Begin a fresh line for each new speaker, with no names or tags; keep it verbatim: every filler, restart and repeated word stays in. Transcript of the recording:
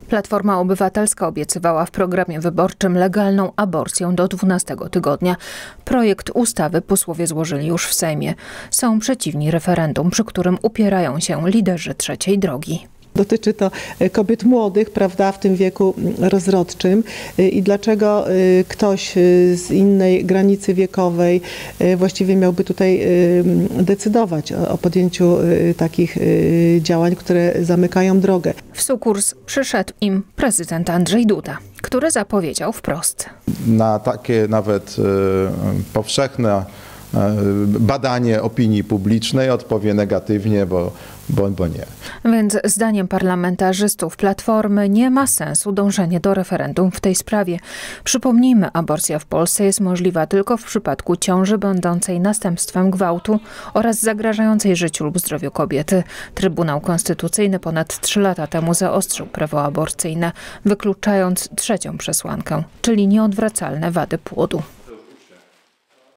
Platforma Obywatelska obiecywała w programie wyborczym legalną aborcję do dwunastego tygodnia. Projekt ustawy posłowie złożyli już w Sejmie. Są przeciwni referendum, przy którym upierają się liderzy trzeciej drogi.
Dotyczy to kobiet młodych, prawda, w tym wieku rozrodczym i dlaczego ktoś z innej granicy wiekowej właściwie miałby tutaj decydować o podjęciu takich działań, które zamykają drogę.
W sukurs przyszedł im prezydent Andrzej Duda, który zapowiedział wprost.
Na takie nawet powszechne badanie opinii publicznej odpowie negatywnie, bo, bo, bo nie.
Więc zdaniem parlamentarzystów Platformy nie ma sensu dążenie do referendum w tej sprawie. Przypomnijmy, aborcja w Polsce jest możliwa tylko w przypadku ciąży będącej następstwem gwałtu oraz zagrażającej życiu lub zdrowiu kobiety. Trybunał Konstytucyjny ponad trzy lata temu zaostrzył prawo aborcyjne, wykluczając trzecią przesłankę, czyli nieodwracalne wady płodu.